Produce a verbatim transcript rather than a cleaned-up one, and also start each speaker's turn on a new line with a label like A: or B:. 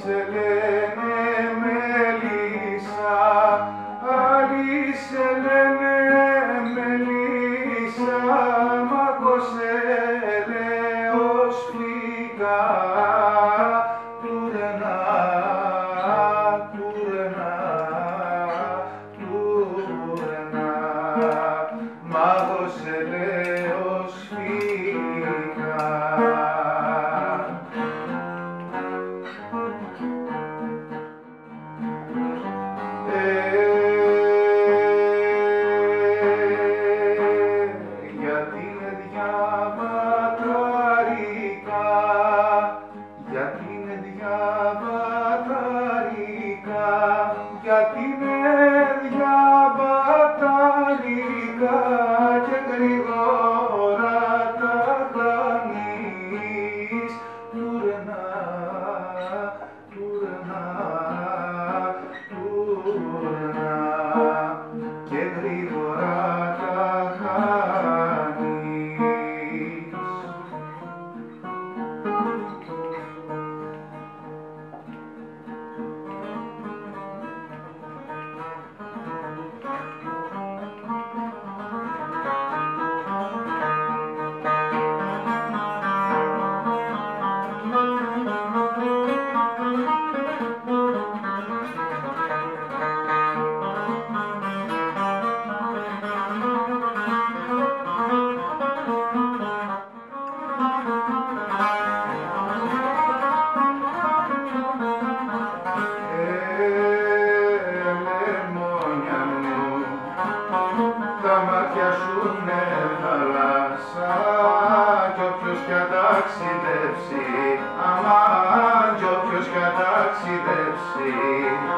A: σε λένε Μελίσσα, άλλοι σε λένε Μελίσσα, μα πως έλεος φύγα, τουρνά, τουρνά, τουρνά, μα πως έλεος φύγα. Γιατί είναι διαβαταρικά, γιατί είναι διαβαταρικά, γιατί είναι διαβαταρικά και γρήγορα τα χάνεις, τουρνά, τουρνά, τουρνά και γρήγορα τα χάνεις. Τα μάτια σου είναι θάλασσα κι όποιος κι αταξιδέψει, αμάν κι όποιος κι αταξιδέψει,